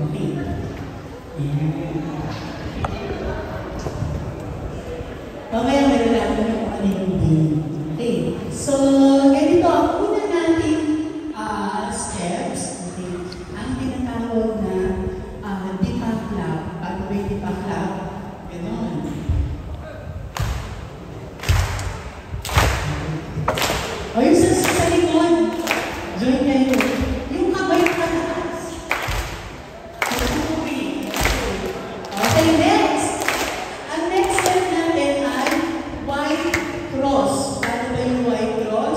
Okay. Ayan. Mamaya meron natin yung kanina din. Okay. So, ganito, una natin steps. Okay. Ang tinatawag na dipa clap. Paano ba yung dipa clap? Ganon. O yung sa likod, join kayo. Yung kamay pataas. Okay, next. Ang next step natin ay white cross. Paano ba yung white cross?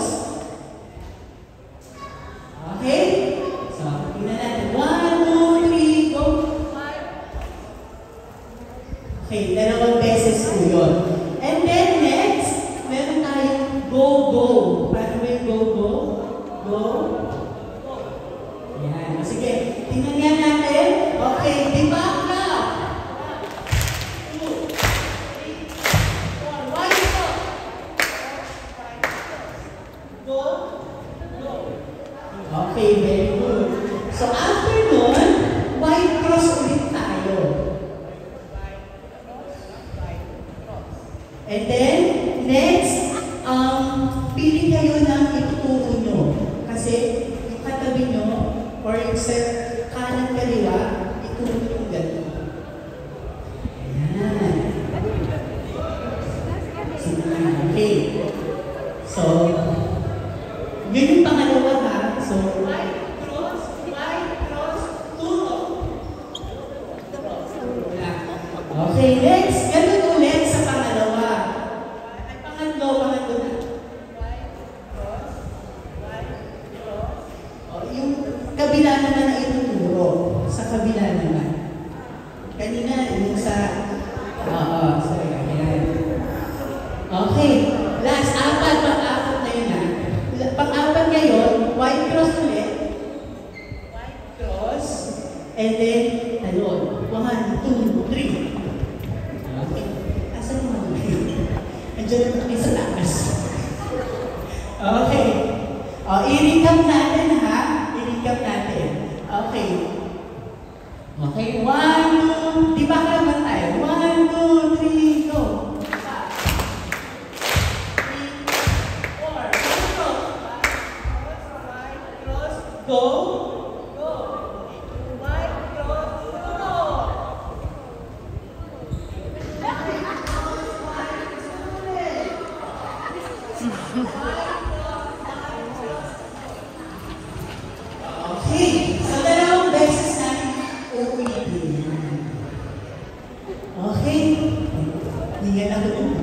Okay? So, tingnan natin. 1, 2, 3, go. Okay, dalawang beses po yun. And then next, meron tayong go-go. Paano ba yung go-go? Go. Yan. Sige, tingnan nga natin. Okay, di ba? Okay, very good. So after nun, white cross ulit tayo. And then, next, pili kayo ng ituturo nyo. Kasi yung katabi nyo, or yung sa kanan kaliwa, ituro yung gano'n. Ayan. Okay. So, yun yung pangalawa ha. So, white cross, turo. Okay, next. Ganun ulit sa pangalawa. Ay, pangatlo na. O, yung kabila naman na ituturo. Sa kabila naman. Kanina, yung sa... sorry, ayan. Okay. Last, pang-apat na yun ha. Pang-apat ngayon, white cross ulit. White cross. And then, talon. 1, 2, 3. Okay. Asan mo mga Andiyan na kami sa taas. Okay. I-recap natin ha. I-recap natin. Okay. Okay. 1, 2. Di ba ka naman tayo? 1, 2, 3, go. Go. Go. White cross. Go. Okay. So, dalawang beses natin uulitin. Okay. Hindi yan ako